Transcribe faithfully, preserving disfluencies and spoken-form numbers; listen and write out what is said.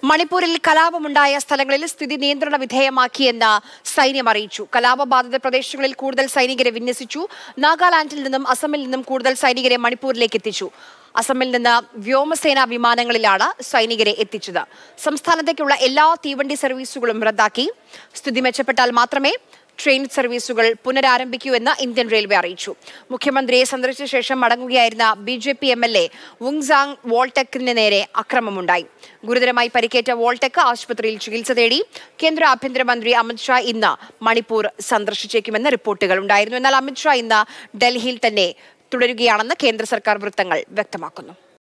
മണിപ്പൂരിൽ കലാപമുണ്ടായ സ്ഥലങ്ങളിൽ സ്ഥിതി നിയന്ത്രണ വിധേയമാക്കിയെന്ന് സൈന്യം അറിയിച്ചു. കലാപബാധിത പ്രദേശങ്ങളിൽ കൂടുതൽ സൈനികരെ വിന്യസിച്ചു. നാഗാലാൻഡിൽ നിന്നും അസമിൽ നിന്നും കൂടുതൽ സൈനികരെ മണിപ്പൂരിലേക്ക് എത്തിച്ചു. അസമിൽ നിന്ന് വ്യോമസേനാ വിമാനങ്ങളിലാണ് സൈനികരെ എത്തിച്ചത്. സംസ്ഥാനത്തേക്കുള്ള എല്ലാ തീവണ്ടി സർവീസുകളും റദ്ദാക്കി. സ്ഥിതി മെച്ചപ്പെട്ടാൽ മാത്രമേ ട്രെയിൻ സർവീസുകൾ പുനരാരംഭിക്കൂ എന്ന് ഇന്ത്യൻ റെയിൽവേ അറിയിച്ചു. മുഖ്യമന്ത്രിയെ സന്ദർശിച്ച ശേഷം മടങ്ങുകയായിരുന്ന B J P M L A Vungzagin വോൾടെക്കിന് നേരെ അക്രമമുണ്ടായി. ഗുരുതരമായി പരിക്കേറ്റ വോൾടെക് ആശുപത്രിയിൽ ചികിത്സ തേടി. കേന്ദ്ര ആഭ്യന്തരമന്ത്രി അമിത്ഷാ ഇന്ന് മണിപ്പൂർ സന്ദർശിച്ചേക്കുമെന്ന് റിപ്പോർട്ടുകൾ ഉണ്ടായിരുന്നു. എന്നാൽ അമിത്ഷാ ഇന്ന് ഡൽഹിയിൽ തന്നെ തുടരുകയാണെന്ന് കേന്ദ്ര സർക്കാർ വൃത്തങ്ങൾ വ്യക്തമാക്കുന്നു.